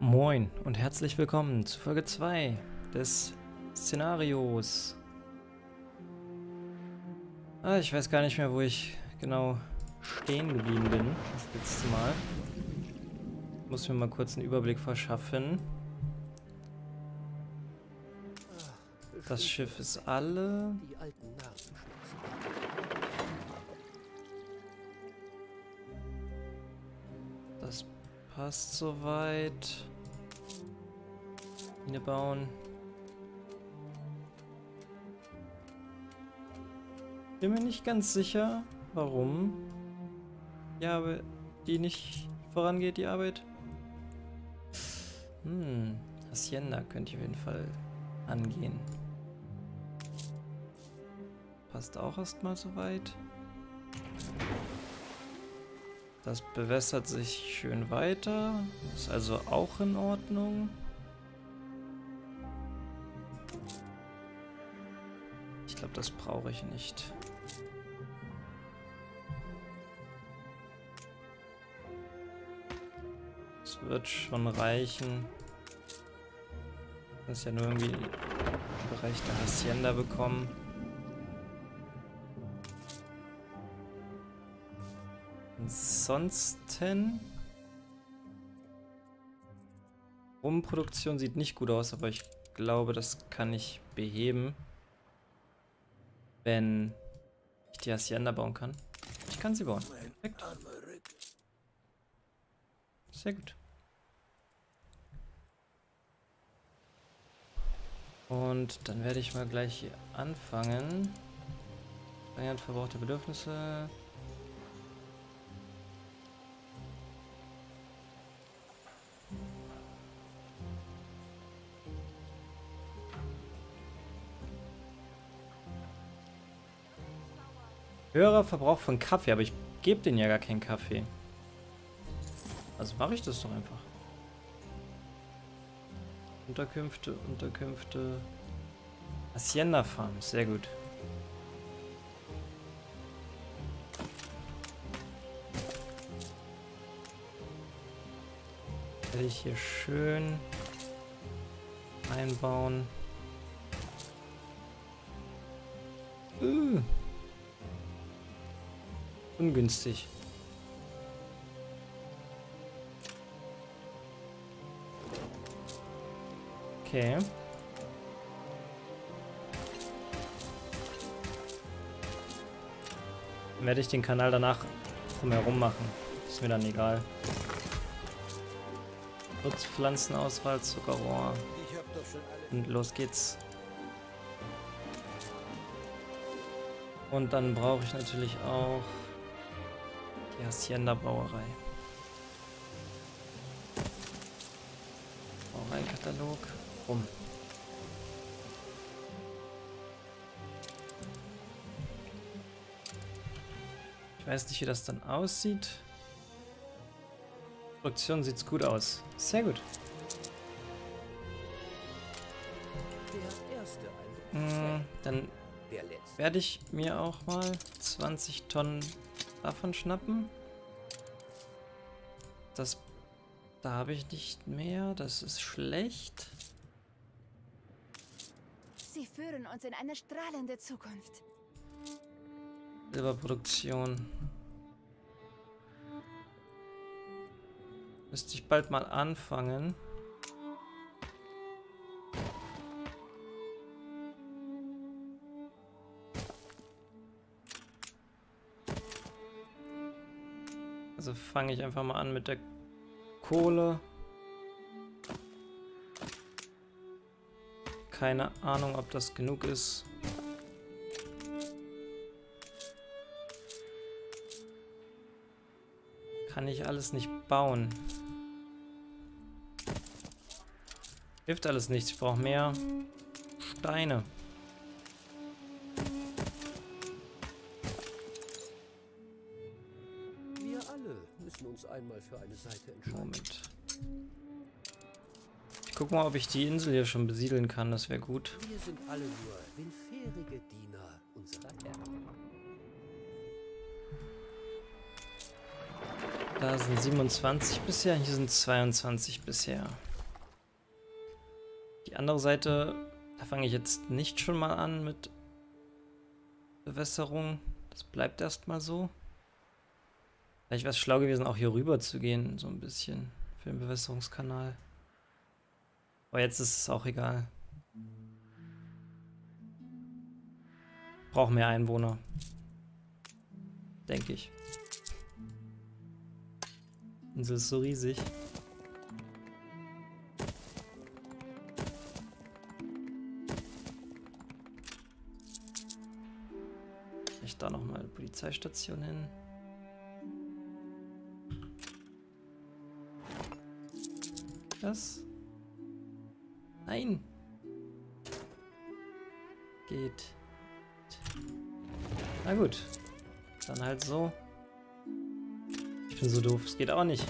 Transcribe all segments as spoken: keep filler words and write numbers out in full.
Moin und herzlich willkommen zu Folge zwei des Szenarios. Ah, ich weiß gar nicht mehr, wo ich genau stehen geblieben bin das letzte Mal. Ich muss mir mal kurz einen Überblick verschaffen. Das Schiff ist alle. Das passt soweit. Mine bauen. Bin mir nicht ganz sicher, warum die Arbeit, die nicht vorangeht, die Arbeit. Hm, Hacienda könnte ich auf jeden Fall angehen. Passt auch erstmal soweit. Das bewässert sich schön weiter. Ist also auch in Ordnung. Ich glaube, das brauche ich nicht. Es wird schon reichen. Das ist ja nur irgendwie im Bereich der Hacienda bekommen. Ansonsten Rumproduktion sieht nicht gut aus, aber ich glaube, das kann ich beheben, wenn ich die Hacienda bauen kann. Ich kann sie bauen. Perfekt. Sehr gut. Und dann werde ich mal gleich hier anfangen. Steigern verbrauchte Bedürfnisse. Höherer Verbrauch von Kaffee, aber ich gebe denen ja gar keinen Kaffee. Also mache ich das doch einfach. Unterkünfte, Unterkünfte. Hacienda Farm, sehr gut. Werde ich hier schön einbauen. Uh. Ungünstig. Okay. Dann werde ich den Kanal danach drumherum machen. Ist mir dann egal. Nutzpflanzenauswahl, Zuckerrohr. Und los geht's. Und dann brauche ich natürlich auch die Hacienda Brauerei. Brauereikatalog. Rum. Ich weiß nicht, wie das dann aussieht. Produktion sieht's gut aus. Sehr gut. Hm, dann werde ich mir auch mal zwanzig Tonnen davon schnappen. Das, da habe ich nicht mehr. Das ist schlecht. Sie führen uns in eine strahlende Zukunft. Silberproduktion. Müsste ich bald mal anfangen. Also fange ich einfach mal an mit der Kohle. Keine Ahnung, ob das genug ist. Kann ich alles nicht bauen. Hilft alles nichts. Ich brauche mehr Steine. Wir alle müssen uns einmal für eine Seite entscheiden. Moment. Ich guck mal, ob ich die Insel hier schon besiedeln kann. Das wäre gut. Wir sind alle nur willfährige Diener unserer Herren. Da sind siebenundzwanzig bisher, hier sind zweiundzwanzig bisher. Die andere Seite, da fange ich jetzt nicht schon mal an mit Bewässerung. Das bleibt erstmal so. Vielleicht wäre es schlau gewesen, auch hier rüber zu gehen, so ein bisschen für den Bewässerungskanal. Aber jetzt ist es auch egal. Brauchen mehr Einwohner. Denke ich. Die Insel ist so riesig. Vielleicht da nochmal eine Polizeistation hin. Das? Nein! Geht. Na gut. Dann halt so. Ich bin so doof, es geht auch nicht.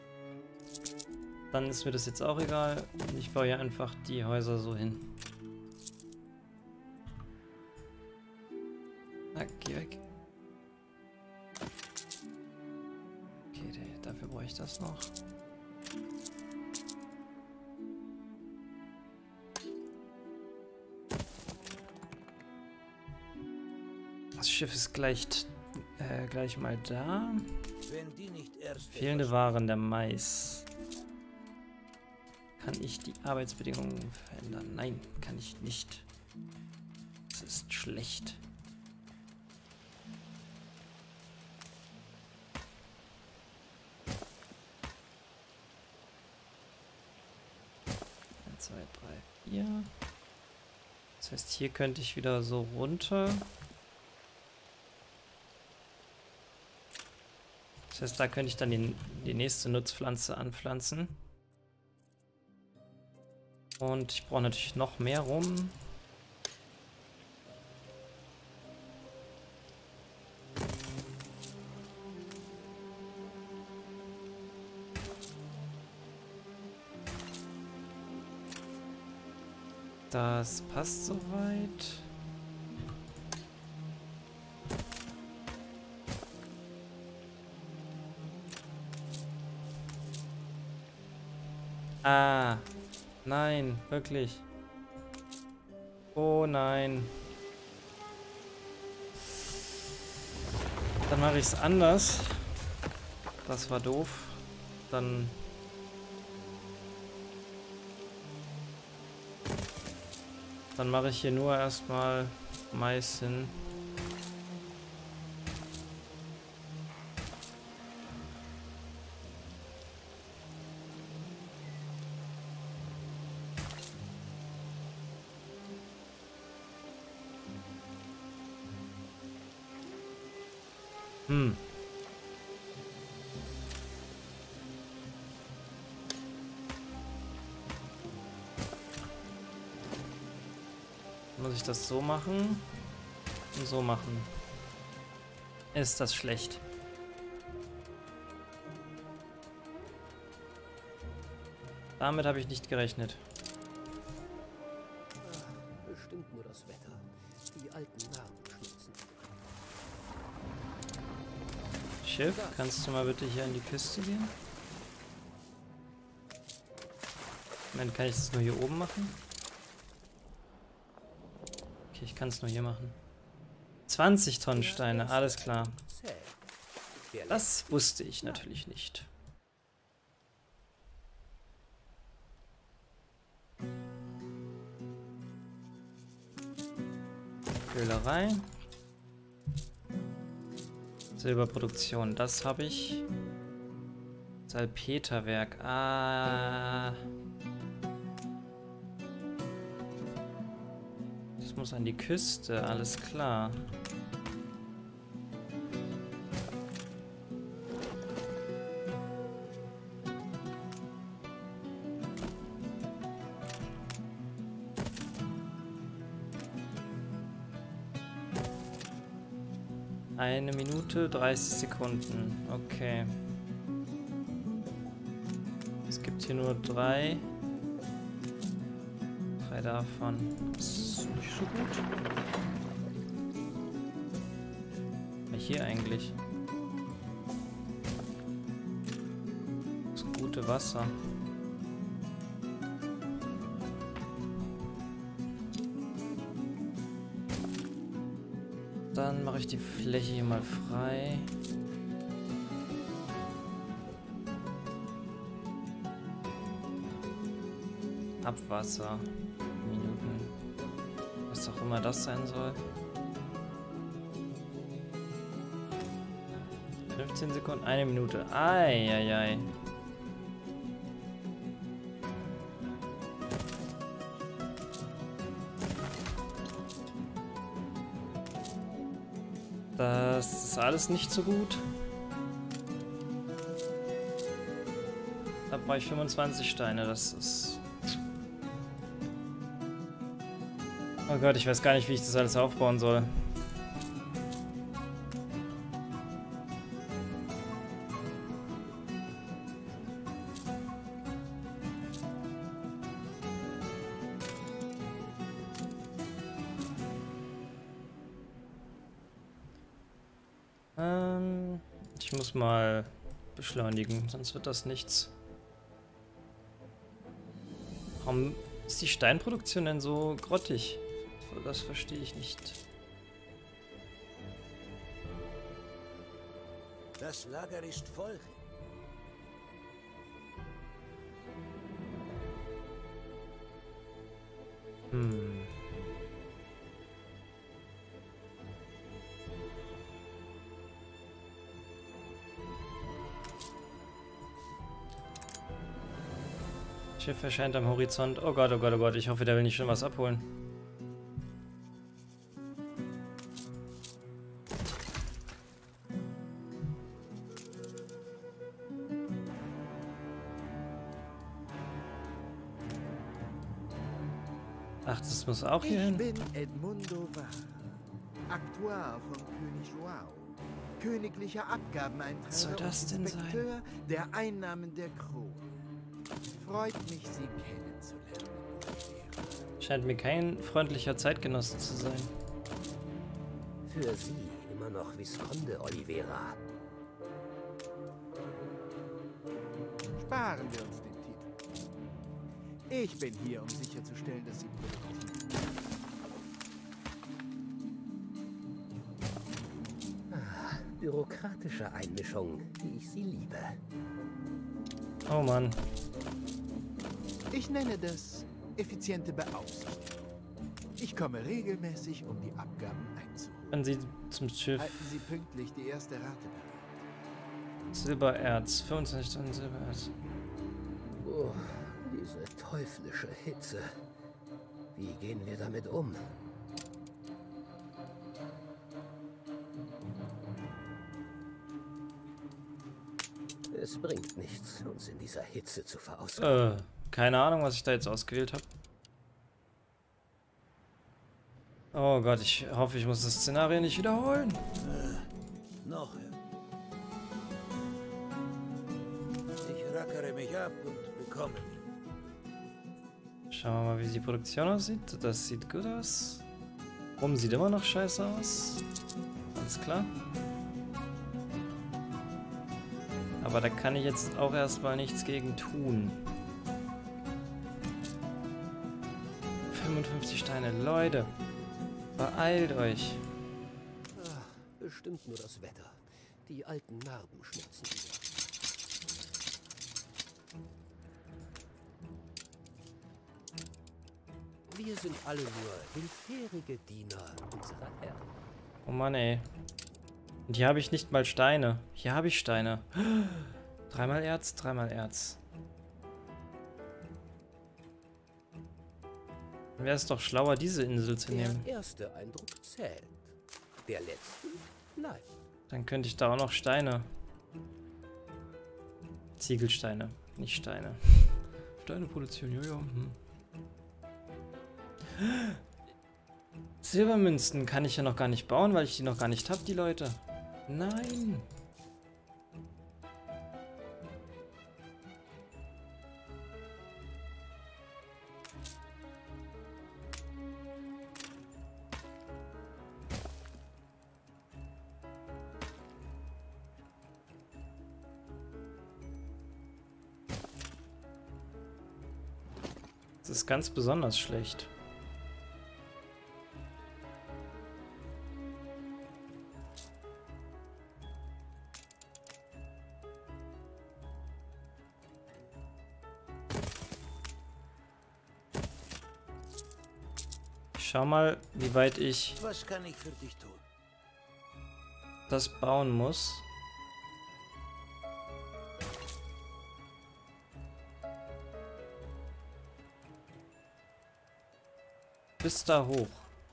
Dann ist mir das jetzt auch egal. Ich baue hier einfach die Häuser so hin. Na, geh weg. Okay, dafür brauche ich das noch. Das Schiff ist gleich, äh, gleich mal da. Wenn die nicht erst Fehlende Waren, der Mais. Kann ich die Arbeitsbedingungen verändern? Nein, kann ich nicht. Das ist schlecht. eins, zwei, drei, vier. Das heißt, hier könnte ich wieder so runter. Das heißt, da könnte ich dann die, die nächste Nutzpflanze anpflanzen. Und ich brauche natürlich noch mehr rum. Das passt soweit. Ah, nein, wirklich. Oh nein. Dann mache ich es anders. Das war doof. Dann... Dann mache ich hier nur erstmal Mais hin. Hm. Muss ich das so machen und so machen? Ist das schlecht? Damit habe ich nicht gerechnet. Bestimmt nur das Wetter. Die alten Narben schmutzen. Schiff, kannst du mal bitte hier an die Küste gehen? Moment, kann ich das nur hier oben machen? Okay, ich kann es nur hier machen. zwanzig Tonnen Steine, alles klar. Das wusste ich natürlich nicht. Köhlerei. Silberproduktion, das habe ich. Salpeterwerk, ah. Das muss an die Küste, alles klar. Eine Minute, dreißig Sekunden. Okay. Es gibt hier nur drei. Drei davon. Das ist nicht so gut. Aber hier eigentlich. Das gute Wasser. Dann mache ich die Fläche hier mal frei. Abwasser. Minuten. Was auch immer das sein soll. fünfzehn Sekunden, eine Minute. Eieiei. Das ist alles nicht so gut. Da brauche ich fünfundzwanzig Steine, das ist... Oh Gott, ich weiß gar nicht, wie ich das alles aufbauen soll. Ähm, ich muss mal beschleunigen, sonst wird das nichts. Warum ist die Steinproduktion denn so grottig? Das verstehe ich nicht. Das Lager ist voll. Hm. Schiff erscheint am Horizont. Oh Gott, oh Gott, oh Gott. Ich hoffe, der will nicht schon was abholen. Ach, das muss auch hier hin. Ich bin Edmundo Vara, Aktuar von König Joao, königlicher Abgabeneinträger Was soll das und denn sein? Inspekteur der Einnahmen der Krone. Freut mich, Sie kennenzulernen. Scheint mir kein freundlicher Zeitgenosse zu sein. Für Sie immer noch Visconde Oliveira. Sparen wir uns den Titel. Ich bin hier, um sicherzustellen, dass Sie produktiv sind. Ah, bürokratische Einmischung, wie ich sie liebe. Oh Mann. Ich nenne das effiziente Beaufsichtigung. Ich komme regelmäßig, um die Abgaben einzuholen. Wenn Sie zum Schiff. Halten Sie pünktlich die erste Rate bereit. Silbererz. fünfundzwanzig Tonnen Silbererz. Oh, diese teuflische Hitze. Wie gehen wir damit um? Es bringt nichts, uns in dieser Hitze zu verausgaben. Äh, keine Ahnung, was ich da jetzt ausgewählt habe. Oh Gott, ich hoffe, ich muss das Szenario nicht wiederholen. Äh, noch. Ich rackere mich ab und bekomme. Schauen wir mal, wie die Produktion aussieht. Das sieht gut aus. Rum sieht immer noch scheiße aus. Alles klar. Aber da kann ich jetzt auch erstmal nichts gegen tun. fünfundfünfzig Steine. Leute, beeilt euch. Ach, bestimmt nur das Wetter. Die alten Narben schmerzen wieder. Wir sind alle nur willfährige Diener unserer Herren. Oh Mann, ey. Und hier habe ich nicht mal Steine. Hier habe ich Steine. Dreimal Erz, dreimal Erz. Dann wäre es doch schlauer, diese Insel zu nehmen. Der erste Eindruck zählt. Der letzte bleibt. Dann könnte ich da auch noch Steine. Ziegelsteine, nicht Steine. Steine produzieren, jojo. Hm. Silbermünzen kann ich ja noch gar nicht bauen, weil ich die noch gar nicht habe, die Leute. Nein. Das ist ganz besonders schlecht. schau mal, wie weit ich Was kann ich für dich tun? das bauen muss. Bis da hoch.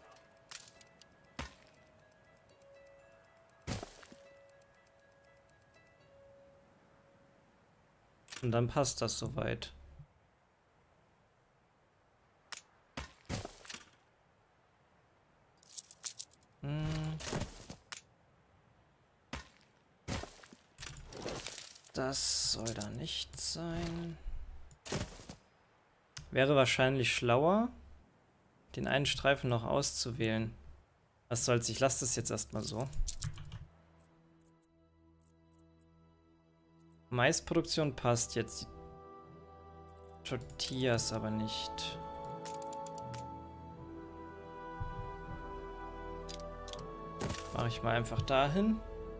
Und dann passt das soweit. Hm. Das soll da nicht sein. Wäre wahrscheinlich schlauer, den einen Streifen noch auszuwählen. Was soll's, ich lasse das jetzt erstmal so. Maisproduktion passt jetzt. Die Tortillas aber nicht. Mache ich mal einfach dahin.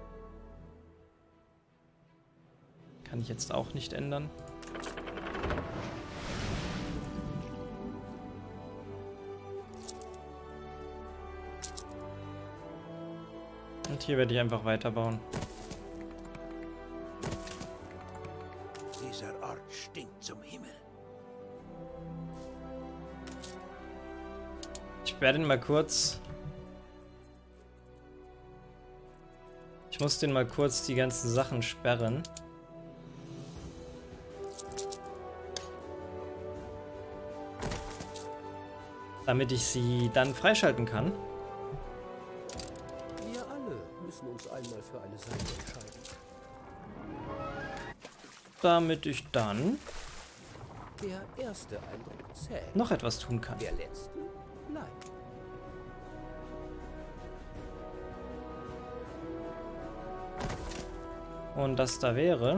Kann ich jetzt auch nicht ändern. Und hier werde ich einfach weiterbauen. Dieser Ort stinkt zum Himmel. Ich werde ihn mal kurz... Ich muss den mal kurz die ganzen Sachen sperren. Damit ich sie dann freischalten kann. Wir alle müssen uns einmal für eine Seite entscheiden. Damit ich dann Der erste Eindruck zählt. noch etwas tun kann. Der letzte? Nein. Und das da wäre...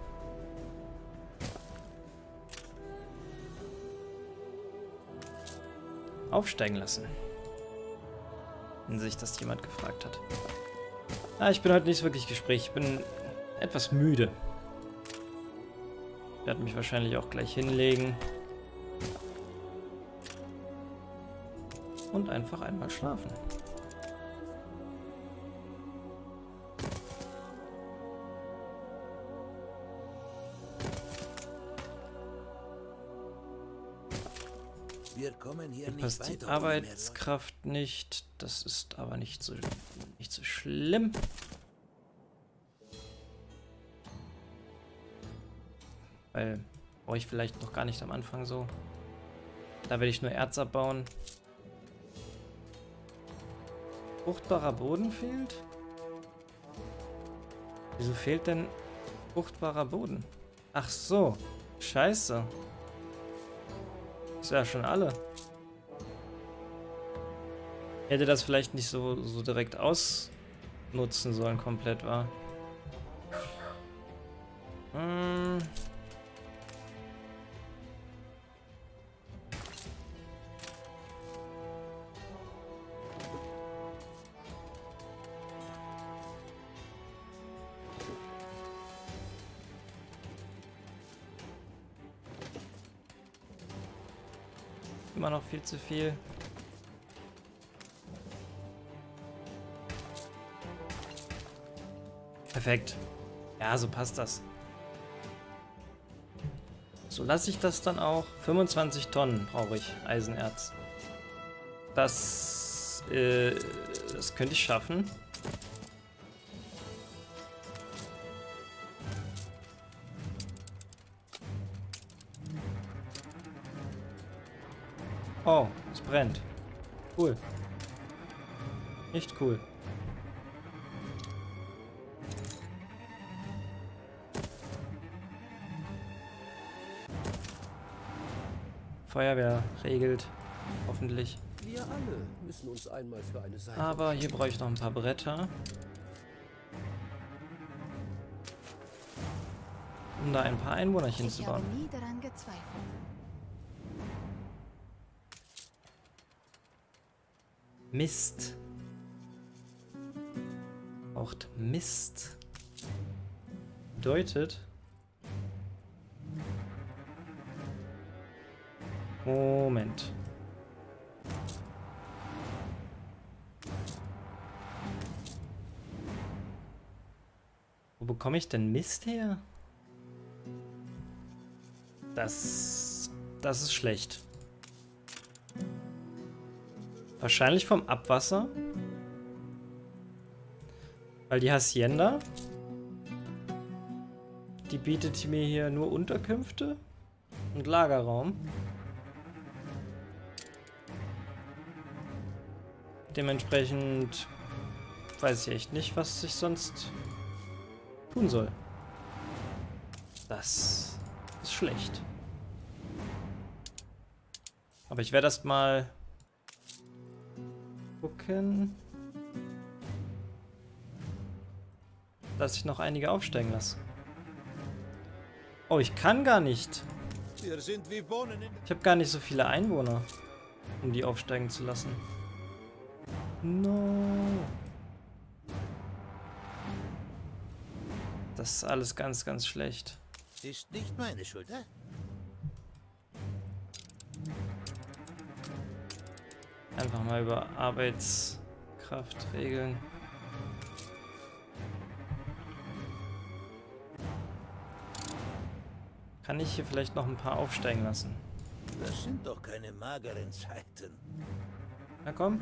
aufsteigen lassen. Wenn sich das jemand gefragt hat. Ah, ich bin heute nicht wirklich Gespräch. Ich bin etwas müde. Ich werde mich wahrscheinlich auch gleich hinlegen. Und einfach einmal schlafen. Wir kommen hier Hier nicht passt die weiter. Arbeitskraft nicht. Das ist aber nicht so, nicht so schlimm. Weil brauche ich vielleicht noch gar nicht am Anfang so. Da werde ich nur Erz abbauen. Fruchtbarer Boden fehlt? Wieso fehlt denn fruchtbarer Boden? Ach so. Scheiße. Ist ja schon alle. Hätte das vielleicht nicht so, so direkt ausnutzen sollen, komplett war. Hm. Immer noch viel zu viel. Perfekt. Ja, so passt das. So lasse ich das dann auch. fünfundzwanzig Tonnen brauche ich Eisenerz. Das, äh, das könnte ich schaffen. Oh, es brennt. Cool. Nicht cool. Feuerwehr regelt. Hoffentlich. Wir alle müssen uns einmal für eine Seite Aber hier brauche ich noch ein paar Bretter. Um da ein paar Einwohnerchen zu Ich habe bauen. nie daran gezweifelt. Mist. Braucht Mist. Bedeutet. Moment. bekomme ich denn Mist her? Das, das ist schlecht. Wahrscheinlich vom Abwasser. Weil die Hacienda, die bietet mir hier nur Unterkünfte und Lagerraum. Dementsprechend weiß ich echt nicht, was ich sonst tun soll. Das ist schlecht. Aber ich werde erst mal gucken, dass ich noch einige aufsteigen lasse. Oh, ich kann gar nicht. Wir sind wie Bohnen in Ich habe gar nicht so viele Einwohner, um die aufsteigen zu lassen. No. Das ist alles ganz, ganz schlecht. Ist nicht meine Schuld, hä? Einfach mal über Arbeitskraft regeln. Kann ich hier vielleicht noch ein paar aufsteigen lassen? Das sind doch keine mageren Zeiten. Na komm.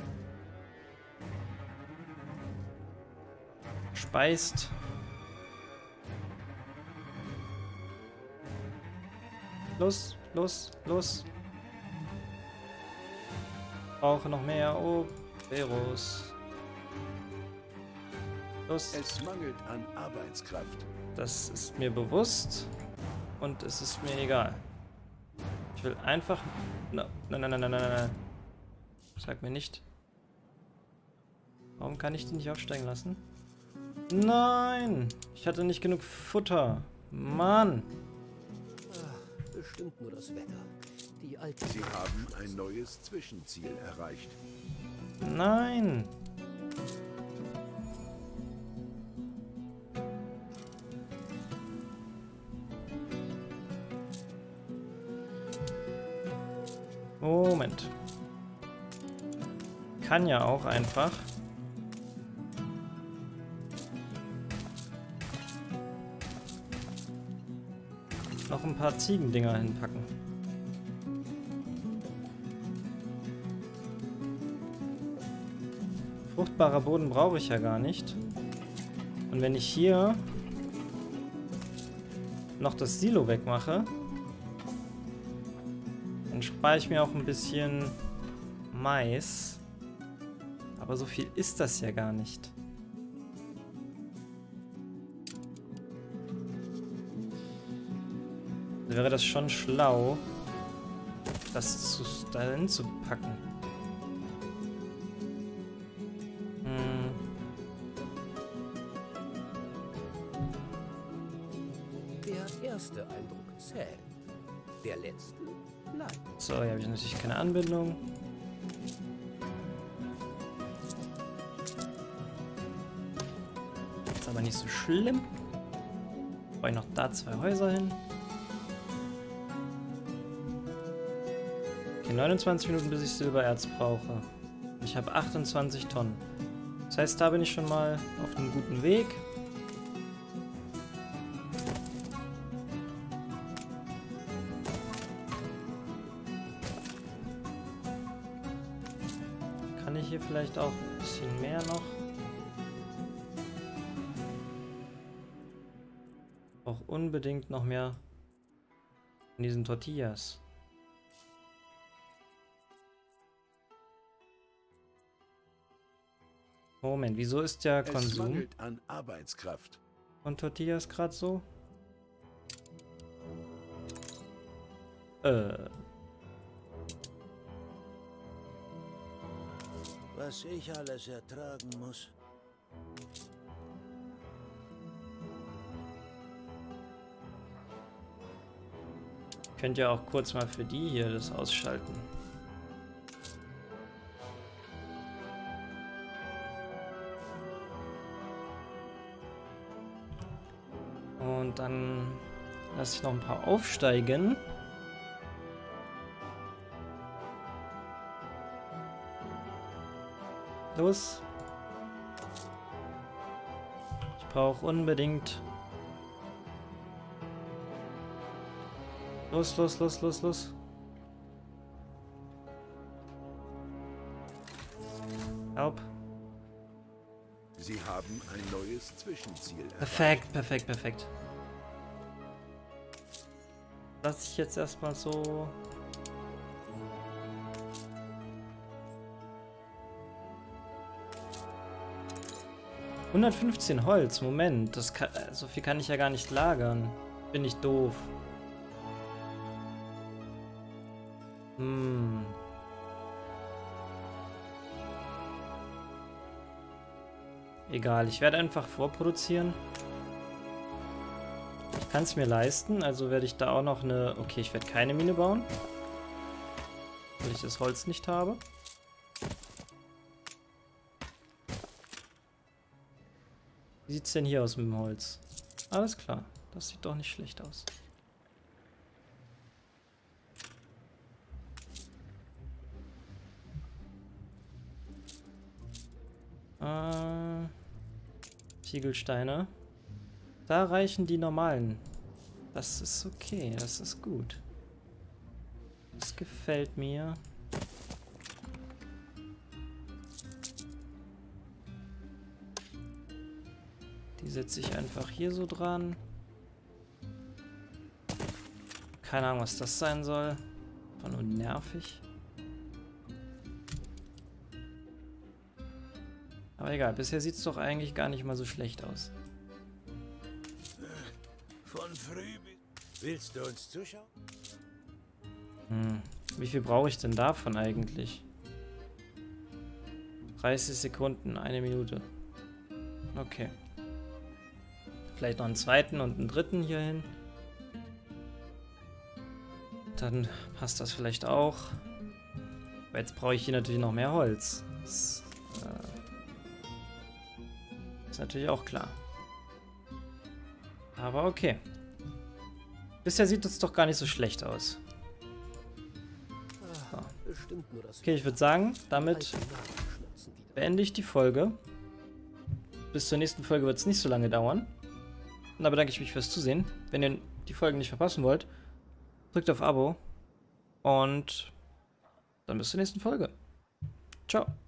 Speist. Los, los, los. Brauche noch mehr. Oh, Veros. Los. Es mangelt an Arbeitskraft. Das ist mir bewusst. Und es ist mir egal. Ich will einfach... No. Nein, nein, nein, nein, nein, nein. Sag mir nicht. Warum kann ich die nicht aufsteigen lassen? Nein! Ich hatte nicht genug Futter. Mann! Ach, bestimmt nur das Wetter. Die alten... Sie haben ein neues Zwischenziel erreicht. Nein! Moment. Kann ja auch einfach noch ein paar Ziegendinger hinpacken. Fruchtbarer Boden brauche ich ja gar nicht. Und wenn ich hier noch das Silo wegmache, dann spare ich mir auch ein bisschen Mais. Aber so viel ist das ja gar nicht. Also wäre das schon schlau, das zu, dahin zu packen. Hm. Der erste Eindruck zählt. Der letzte bleibt. So, hier habe ich natürlich keine Anbindung. Ist aber nicht so schlimm. Brauche ich noch da zwei Häuser hin. Okay, neunundzwanzig Minuten, bis ich Silbererz brauche. Ich habe achtundzwanzig Tonnen. Das heißt, da bin ich schon mal auf einem guten Weg. Kann ich hier vielleicht auch ein bisschen mehr noch? Auch unbedingt noch mehr in diesen Tortillas. Moment, wieso ist der Es Konsum mangelt an Arbeitskraft. von Tortillas gerade so? Äh. Was ich alles ertragen muss. Könnt ihr auch kurz mal für die hier das ausschalten. Und dann lasse ich noch ein paar aufsteigen. Los. Ich brauche unbedingt Los, los, los, los, los. Help. Sie haben ein neues Zwischenziel erreicht. Perfekt, perfekt, perfekt. Lass ich jetzt erstmal so. hundertfünfzehn Holz, Moment. Das kann, so viel kann ich ja gar nicht lagern. Bin ich doof. Hm. Egal, ich werde einfach vorproduzieren. Ich kann es mir leisten, also werde ich da auch noch eine... Okay, ich werde keine Mine bauen, weil ich das Holz nicht habe. Wie sieht es denn hier aus mit dem Holz? Alles klar, das sieht doch nicht schlecht aus. Äh, Ziegelsteine. Da reichen die normalen. Das ist okay, das ist gut. Das gefällt mir. Die setze ich einfach hier so dran. Keine Ahnung, was das sein soll. War nur nervig. Aber egal, bisher sieht es doch eigentlich gar nicht mal so schlecht aus. Von früh bis... Willst du uns zuschauen? Hm. Wie viel brauche ich denn davon eigentlich? dreißig Sekunden, eine Minute. Okay. Vielleicht noch einen zweiten und einen dritten hier hin. Dann passt das vielleicht auch. Aber jetzt brauche ich hier natürlich noch mehr Holz. Das äh, ist natürlich auch klar. Aber okay. Bisher sieht es doch gar nicht so schlecht aus. So. Okay, ich würde sagen, damit beende ich die Folge. Bis zur nächsten Folge wird es nicht so lange dauern. Und da bedanke ich mich fürs Zusehen. Wenn ihr die Folgen nicht verpassen wollt, drückt auf Abo. Und dann bis zur nächsten Folge. Ciao.